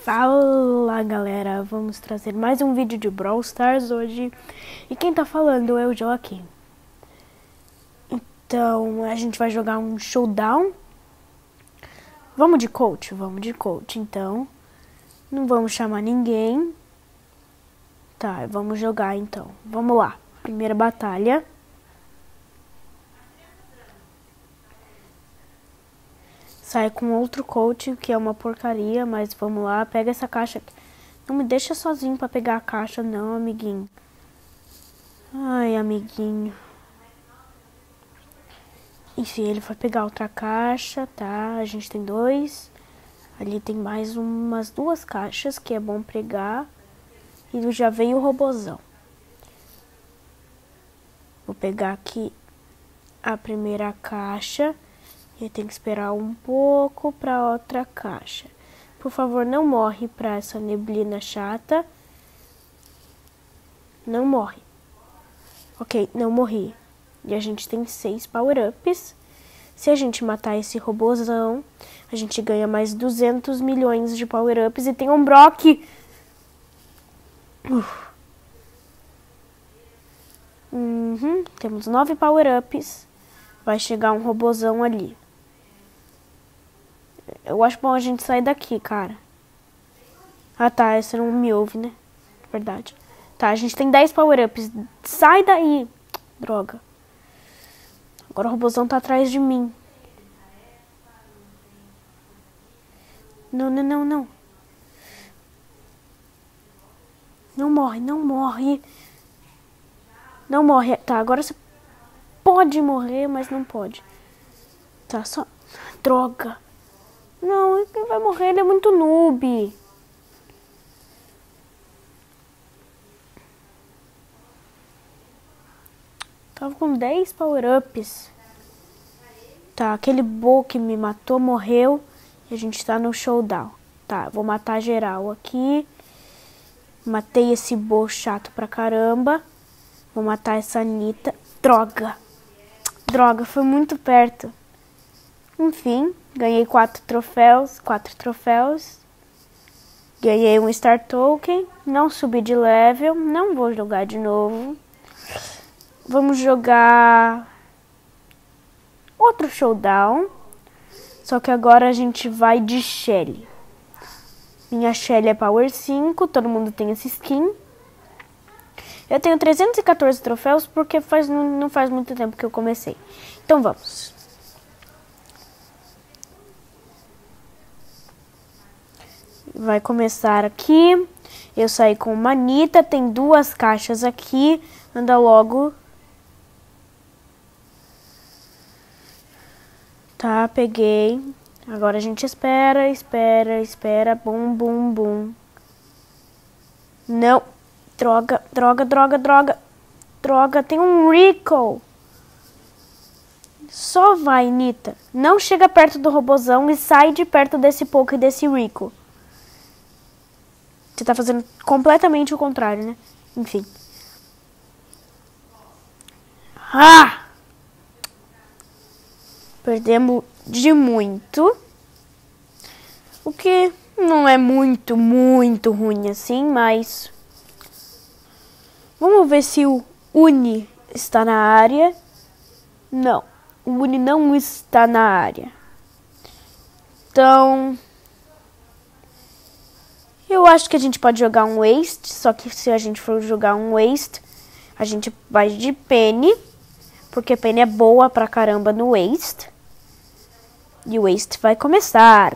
Fala galera, vamos trazer mais um vídeo de Brawl Stars hoje. E quem tá falando é o Joaquim. Então a gente vai jogar um showdown. Vamos de coach? Vamos de coach. Então não vamos chamar ninguém. Tá, vamos jogar então. Vamos lá, primeira batalha. Sai com outro coach, que é uma porcaria, mas vamos lá, pega essa caixa. Não me deixa sozinho pra pegar a caixa não, amiguinho. Ai, amiguinho. Enfim, ele vai pegar outra caixa, tá? A gente tem dois. Ali tem mais umas duas caixas, que é bom pegar. E já veio o robozão. Vou pegar aqui a primeira caixa. E tem que esperar um pouco para outra caixa. Por favor, não morre para essa neblina chata. Não morre. Ok, não morri. E a gente tem 6 power-ups. Se a gente matar esse robozão, a gente ganha mais 200 milhões de power-ups. E tem um Brock. Temos 9 power-ups. Vai chegar um robozão ali. Eu acho bom a gente sair daqui, cara. Ah, tá. Essa não me ouve, né? Verdade. Tá, a gente tem 10 power-ups. Sai daí. Droga. Agora o robozão tá atrás de mim. Não, não, não, não. Não morre, não morre. Não morre. Tá, agora você pode morrer, mas não pode. Tá, só... Droga. Não, ele vai morrer, ele é muito noob. Tava com 10 power-ups. Tá, aquele Bo que me matou morreu. E a gente tá no showdown. Tá, vou matar geral aqui. Matei esse Bo chato pra caramba. Vou matar essa Anitta. Droga. Droga, foi muito perto. Enfim, ganhei 4 troféus. Ganhei um Star Token. Não subi de level. Não vou jogar de novo. Vamos jogar outro showdown. Só que agora a gente vai de Shelly. Minha Shelly é Power 5. Todo mundo tem essa skin. Eu tenho 314 troféus porque não faz muito tempo que eu comecei. Então vamos. Vai começar aqui. Eu saí com uma Anitta. Tem 2 caixas aqui. Anda logo. Tá, peguei. Agora a gente espera. Bum, bum, bum. Não. Droga. Droga, tem um Rico. Só vai, Anitta. Não chega perto do robozão e sai de perto desse Poké e desse Rico. Você tá fazendo completamente o contrário, né? Enfim. Ah! Perdemos de muito. O que não é muito ruim assim, mas... Vamos ver se o Uni está na área. Não, o Uni não está na área. Então... Eu acho que a gente pode jogar um Waste, só que se a gente for jogar um Waste, a gente vai de Penny, porque Penny é boa pra caramba no Waste. E o Waste vai começar.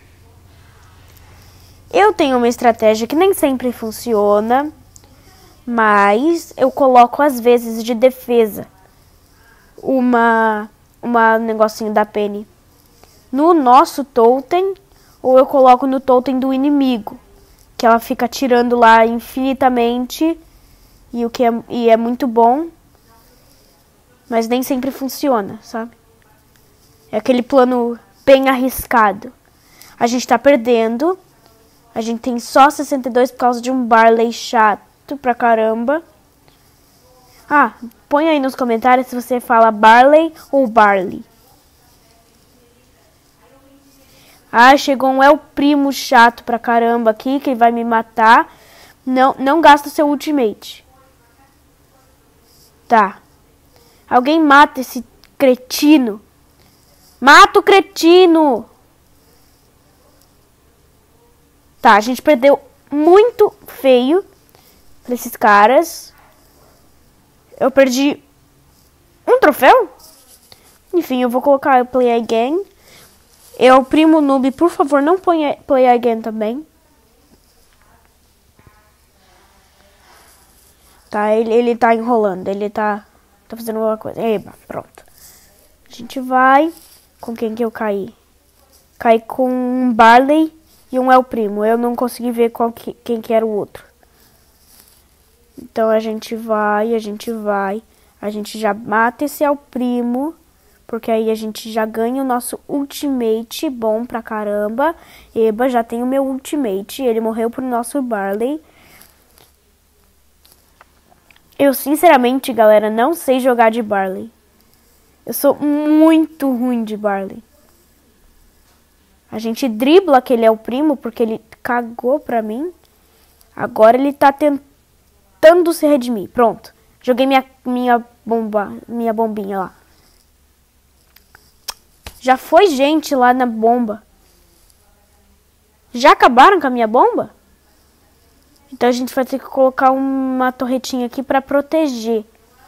Eu tenho uma estratégia que nem sempre funciona, mas eu coloco às vezes de defesa uma negocinho da Penny no nosso totem, ou eu coloco no totem do inimigo. Que ela fica atirando lá infinitamente e é muito bom, mas nem sempre funciona, sabe? É aquele plano bem arriscado. A gente tá perdendo, a gente tem só 62 por causa de um Barley chato pra caramba. Ah, põe aí nos comentários se você fala Barley ou Barley. Ah, chegou um El Primo chato pra caramba aqui, que vai me matar. Não gasta seu ultimate. Tá. Alguém mata esse cretino. Mata o cretino. Tá, a gente perdeu muito feio pra esses caras. Eu perdi um troféu? Enfim, eu vou colocar Play Again. Eu, primo noob, por favor, não ponha Play Again também. Tá, ele tá enrolando, ele tá fazendo alguma coisa. Eba, pronto. A gente vai... Com quem que eu caí? Caí com um Barley e um El Primo. Eu não consegui ver quem que era o outro. Então a gente vai. A gente já mata esse El Primo. Porque aí a gente já ganha o nosso ultimate bom pra caramba. Eba, já tem o meu ultimate. Ele morreu pro nosso Barley. Eu, sinceramente, galera, não sei jogar de Barley. Eu sou muito ruim de Barley. A gente dribla aquele El Primo porque ele cagou pra mim. Agora ele tá tentando se redimir. Pronto. Joguei minha bombinha lá. Já foi gente lá na bomba. Já acabaram com a minha bomba? Então a gente vai ter que colocar uma torretinha aqui pra proteger.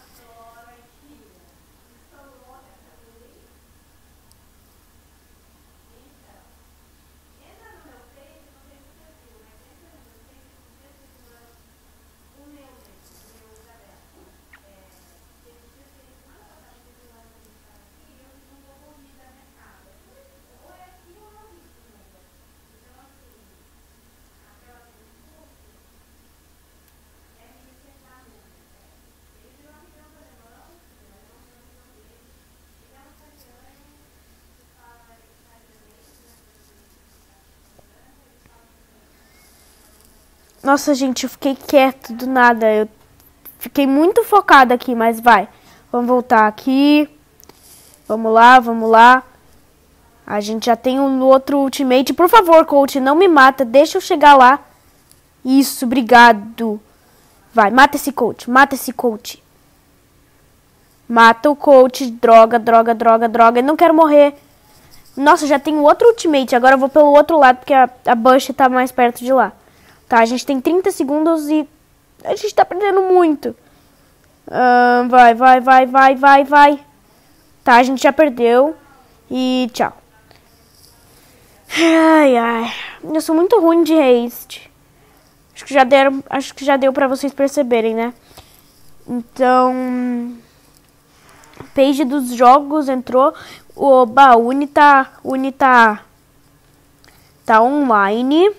Nossa, gente, eu fiquei quieto do nada. Eu fiquei muito focada aqui, mas vai. Vamos voltar aqui. Vamos lá. A gente já tem um outro ultimate. Por favor, coach, não me mata. Deixa eu chegar lá. Isso, obrigado. Vai, mata esse coach. Mata o coach. Droga. Eu não quero morrer. Nossa, já tem outro ultimate. Agora eu vou pelo outro lado, porque a Bush tá mais perto de lá. Tá, a gente tem 30 segundos e a gente tá perdendo muito. Vai. Tá, a gente já perdeu. E tchau. Ai. Eu sou muito ruim de haste. Acho que já deu pra vocês perceberem, né? Então... Page dos jogos entrou. Oba, Uni tá online.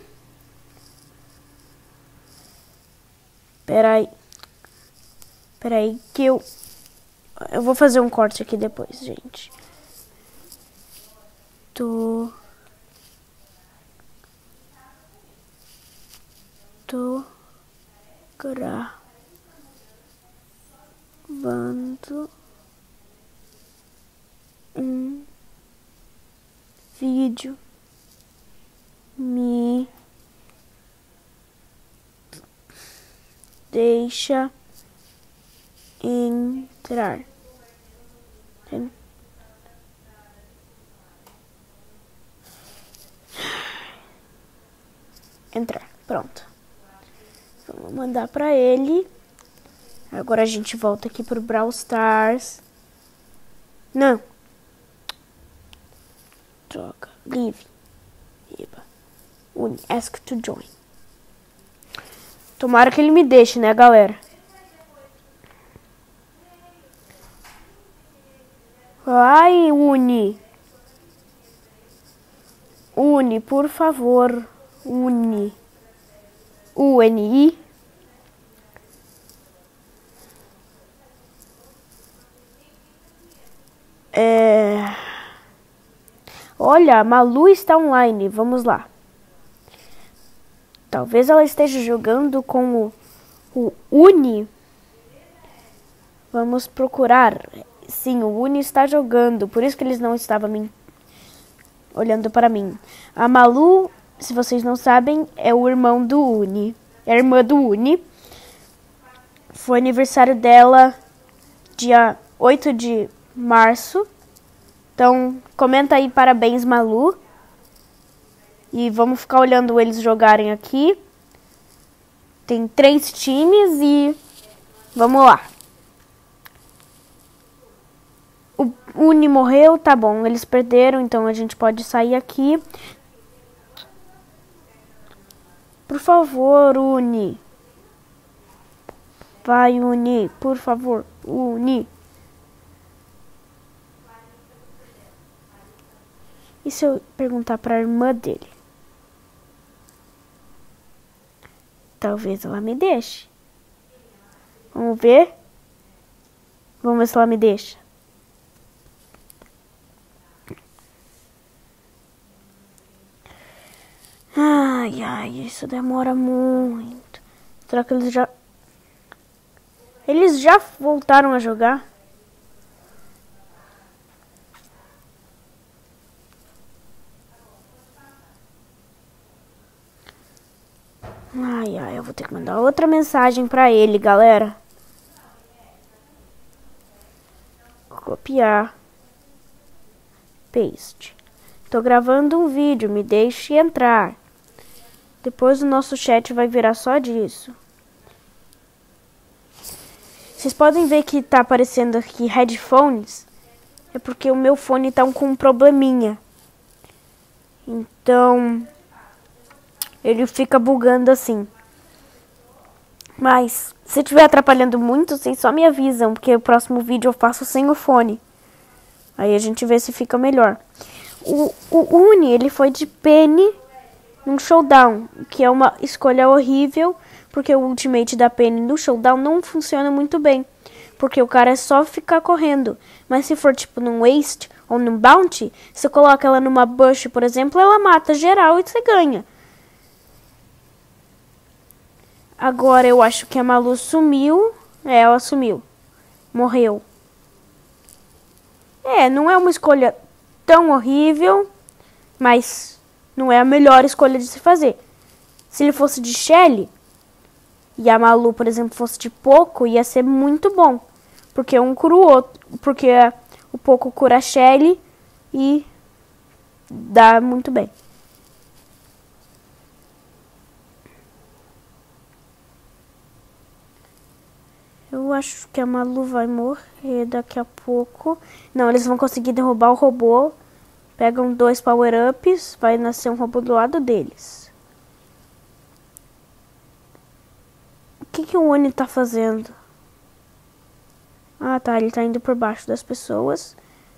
Peraí que eu vou fazer um corte aqui depois, gente. Tô gravando um vídeo. Me deixa entrar. Pronto. Vamos mandar pra ele. Agora a gente volta aqui pro Brawl Stars. Não. Droga. Leave. Eba. Ask to join. Tomara que ele me deixe, né, galera? Ai, Uni, por favor. Uni. UNI. Olha, a Malu está online. Vamos lá. Talvez ela esteja jogando com o Uni. Vamos procurar. Sim, o Uni está jogando. Por isso que eles não estavam me olhando para mim. A Malu, se vocês não sabem, é o irmão do Uni. É a irmã do Uni. Foi aniversário dela dia 8 de março. Então, comenta aí parabéns, Malu. E vamos ficar olhando eles jogarem aqui. Tem 3 times e vamos lá. O Uni morreu, tá bom, eles perderam, então a gente pode sair aqui. Por favor, Uni. Vai, Uni, por favor, Uni. E se eu perguntar pra irmã dele? Talvez ela me deixe. Vamos ver? Vamos ver se ela me deixa. Ai, ai, isso demora muito. Será que eles já... Eles já voltaram a jogar? Ai, ai, eu vou ter que mandar outra mensagem pra ele, galera. Copiar. Paste. Tô gravando um vídeo, me deixe entrar. Depois o nosso chat vai virar só disso. Vocês podem ver que tá aparecendo aqui headphones. É porque o meu fone tá com um probleminha. Então, ele fica bugando assim. Mas, se estiver atrapalhando muito, vocês só me avisam. Porque o próximo vídeo eu faço sem o fone. Aí a gente vê se fica melhor. O Uni, ele foi de Penny num showdown, que é uma escolha horrível, porque o ultimate da Penny no showdown não funciona muito bem, porque o cara é só ficar correndo. Mas se for tipo num waste ou num bounty, você coloca ela numa bush, por exemplo, ela mata geral e você ganha. Agora eu acho que a Malu sumiu. Ela sumiu. Morreu. Não é uma escolha tão horrível, mas não é a melhor escolha de se fazer. Se ele fosse de Shelly e a Malu, por exemplo, fosse de Poco, ia ser muito bom. Porque um cura o outro. Porque o Poco cura a Shelly e dá muito bem. Eu acho que a Malu vai morrer daqui a pouco. Não, eles vão conseguir derrubar o robô. Pegam 2 power-ups. Vai nascer um robô do lado deles. O que o Uni tá fazendo? Ah, tá. Ele tá indo por baixo das pessoas.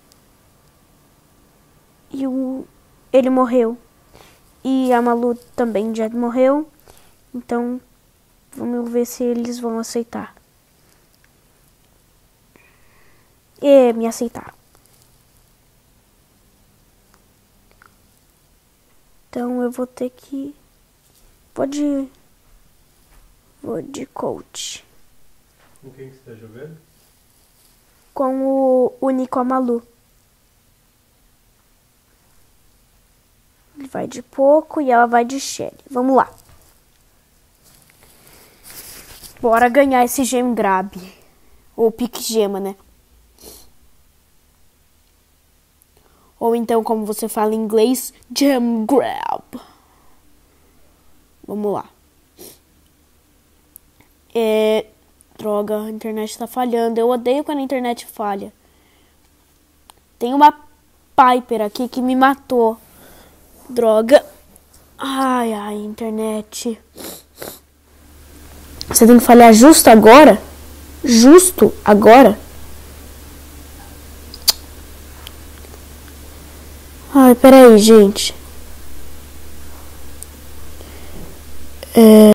E ele morreu. E a Malu também já morreu. Então, vamos ver se eles vão aceitar. E me aceitaram. Então eu vou ter que... Vou de coach. Com quem que você tá jogando? Com o Uni com a Malu. Ele vai de Poco e ela vai de Shelly. Vamos lá. Bora ganhar esse gem grab. Ou pique gema, né? Ou então, como você fala em inglês, gem grab. Vamos lá. Droga, a internet tá falhando. Eu odeio quando a internet falha. Tem uma Piper aqui que me matou. Droga. Ai, ai, internet. Você tem que falhar justo agora? Justo agora? Ai, peraí, gente.